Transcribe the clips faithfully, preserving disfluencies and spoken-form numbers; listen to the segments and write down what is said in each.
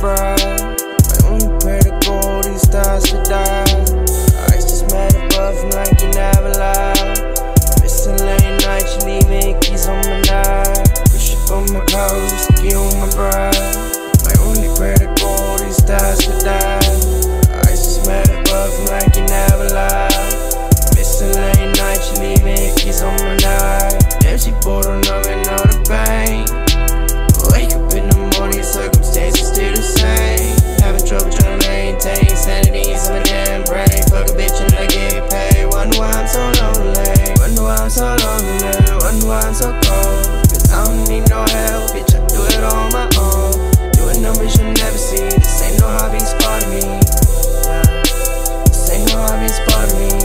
bride. I only pray to God these stars to die. Ice just mad above him like you never lied. Missin late night, you leaving hickeys on my night. Push up on my clothes, you on my bride. I only pray to God these stars to die. Ice just mad above him like you never lied. Missin late night, you leaving hickeys on my night. Damn, she bored on numbing all the pain. Wake up in the morning, circumstances still the same. Having trouble trying to maintain sanity in my damn brain. Fuck a bitch and I get paid. Wonder why I'm so lonely. Wonder why I'm so lonely. Wonder why I'm so cold. Cause I don't need no help, bitch, I do it on my own. Doing numbers you'll never see. This ain't no hobby, it's part of me. Yeah. This ain't no hobby, it's part of me.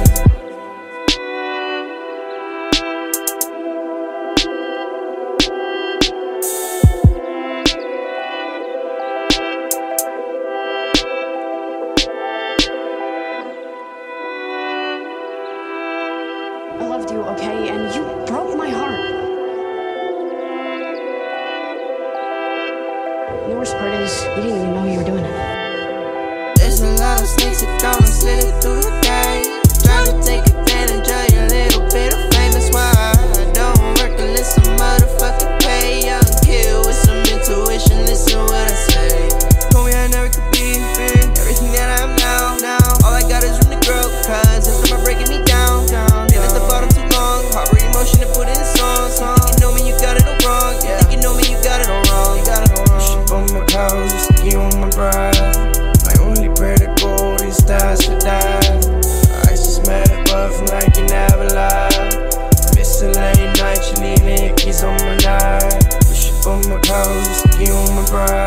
I loved you, okay? And you broke my heart. The worst part is, you didn't even know you were doing it. There's a lot of snakes that come and slither through the game. Trying to take advantage of your little bit of fame. That's why I don't work unless some motherfucker pay. Young kid with some intuition, listen what I say. Told me I never could be, been everything that I am now. Now all I got is room to grow, cause it's about breaking me down. down, down. Harbor emotion to put in a song. You think you know me, you got it all wrong. You think you know me, you got it all wrong. You got it all wrong. Push up on my clothes, just you on my bride. I only pray to God these stars to die. Ice just mad above him like you never lied. Missin late night, you leaving hickeys on my night. Push up on my clothes, just you on my bride.